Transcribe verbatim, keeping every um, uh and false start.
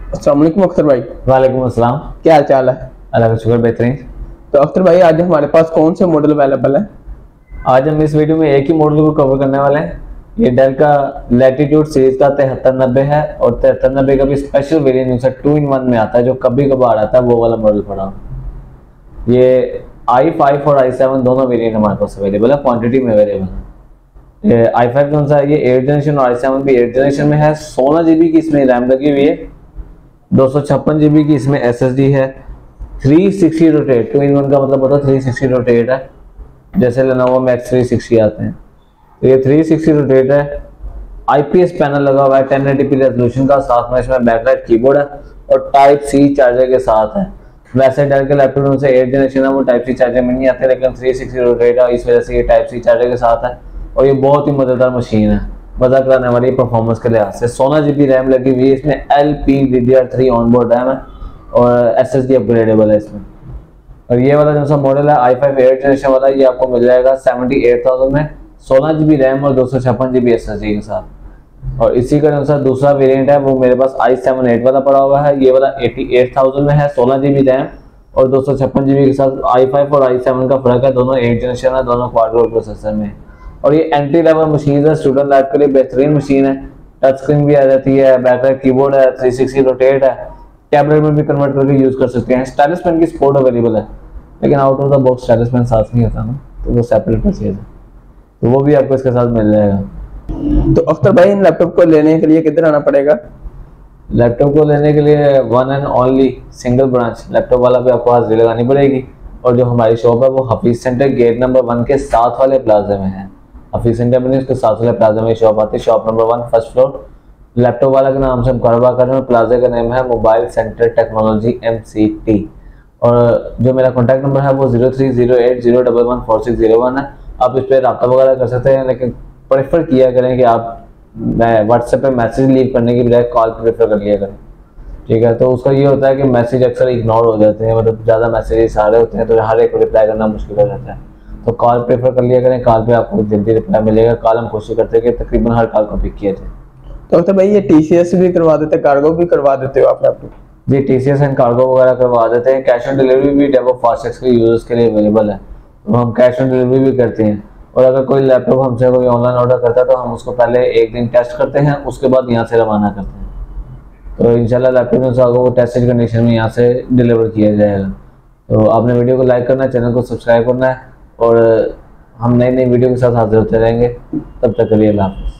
अस्सलाम वालेकुम अख्तर भाई। वालेकुम अस्सलाम। क्या हाल चाल है? अल्लाह का शुक्र, बेहतरीन। तो अख्तर भाई आज हमारे पास कौन से मॉडल अवेलेबल है? आज हम इस वीडियो में एक ही मॉडल को कवर करने वाले हैं। ये डेल का लैटिट्यूड सीरीज का तिहत्तर नब्बे है और तिहत्तर नब्बे का भी स्पेशल वेरिएंट उनसे टू इन वन में आता है, जो कभी कभार आता है, वो वाला मॉडल पड़ा हो। ये आई फाइव और आई सेवन दोनों वेरिएंट हमारे पास अवेलेबल है, क्वांटिटी में अवेलेबल है। ये आई फाइव कौन सा है, ये एट जनरेशन और आई सेवन भी एट जनरेशन में है। सोलह जीबी की इसमें रैम लगी हुई है, दो सौ छप्पन जीबी की इसमें एस एस डी है, three sixty rotate, two in one का मतलब होता है थ्री सिक्सटी रोटेट है, जैसे लेनोवो मैक्स थ्री सिक्सटी आते हैं। तो ये थ्री सिक्सटी रोटेट है, आईपीएस पैनल लगा हुआ है टेन एटी पी रेजोल्यूशन का, साथ में इसमें बैकलाइट कीबोर्ड है और टाइप सी चार्जर के साथ है। वैसे डेल के लैपटॉप में से एट जनरेशन है वो टाइप सी चार्जर में नहीं आते, लेकिन थ्री सिक्सटी रोटेट है, इस वजह से ये टाइप सी चार्जर के साथ है और ये बहुत ही मजेदार मशीन है, मजा कराने वाली परफॉर्मेंस के लिहाज से। सोलह जीबी रैम लगी हुई है इसमें, L P D D R three onboard RAM है और एस एस डी अपग्रेडेबल है इसमें। और ये वाला जो सा मॉडल है आई फाइव एट जनरेशन वाला, ये आपको मिल जाएगा सेवेंटी एट थाउजेंड में, सोलह जीबी रैम और दो सौ छप्पन जीबी एस एस डी के साथ। और इसी का अनुसार दूसरा वेरिएंट है वो मेरे पास आई सेवन एट वाला पड़ा हुआ है, ये वाला एटी एट थाउजेंड में है, सोलह जीबी रैम और दो सौ छप्पन जीबी के साथ। आई फाइव और आई सेवन का फर्क है, दोनों एट जनरेशन है, दोनों क्वाड कोर प्रोसेसर में। और ये एंट्री लेवल मशीन है, स्टूडेंट लैब के लिए बेहतरीन मशीन है। टच स्क्रीन भी आ जाती है, बैकलाइट कीबोर्ड है, थ्री सिक्सटी रोटेट है, टैबलेट में भी कन्वर्ट करके यूज कर सकते हैं। स्टाइलिश पेन की सपोर्ट अवेलेबल है, लेकिन out of the box stylish pen साथ नहीं होता ना, तो वो सेपरेट परचेज है, तो वो भी आपको इसके साथ मिल जाएगा। तो अख्तर भाई इन लैपटॉप को लेने के लिए किधर आना पड़ेगा? लैपटॉप को लेने के लिए one and only single branch laptop वाला पे आपको हाजिरी लगानी पड़ेगी। और जो हमारी शॉप है वो Hafeez centre gate number one के साथ वाले प्लाजा में है। हफीज सेंटर में नहीं, उसके साथ वाले प्लाजा में शॉप आती है, shop number one first floor. Laptop वाला के नाम से हम कारोबार कर रहे हैं, प्लाजा का नाम है mobile centre technology M C T. और जो मेरा कॉन्टैक्ट नंबर है वो zero three zero eight zero double one four six zero one है। आप इस पर रब्ता वगैरह कर सकते हैं, लेकिन प्रेफर किया करें कि आप मैं व्हाट्सएप पे मैसेज लीव करने की बजाय कॉल प्रेफर कर लिया करें, ठीक है। तो उसका ये होता है कि मैसेज अक्सर इग्नोर हो जाते हैं, मतलब ज़्यादा मैसेजेस आ रहे होते हैं तो हर एक को रिप्लाई करना मुश्किल हो जाता है। तो कॉल प्रेफर कर लिया करें, कॉल पे आपको जल्दी रिप्लाई मिलेगा। कॉल हम कोशिश करते हैं कि तकरीबन हर कॉल को पिक किया जाए। तो अख्तर भाई ये टीसीएस भी करवा देते, कार्गो भी करवा देते हो आप लैपटॉप? जी, टीसीएस एंड कार्गो वगैरह करवा देते हैं। कैश ऑन डिलीवरी भी डेवो फास्टेक्स के यूजर्स के लिए अवेलेबल है, तो हम कैश ऑन डिलीवरी भी करते हैं। और अगर कोई लैपटॉप हमसे कोई ऑनलाइन ऑर्डर करता है तो हम उसको पहले एक दिन टेस्ट करते हैं, उसके बाद यहाँ से रवाना करते हैं। तो इंशाल्लाह लैपटॉप में आपको टेस्टेड कंडीशन में यहाँ से डिलीवर किया जाएगा। तो आपने वीडियो को लाइक करना है, चैनल को सब्सक्राइब करना है और हम नई नई वीडियो के साथ हाजिर होते रहेंगे। तब तक के लिए अल्लाह हाफ़िज़।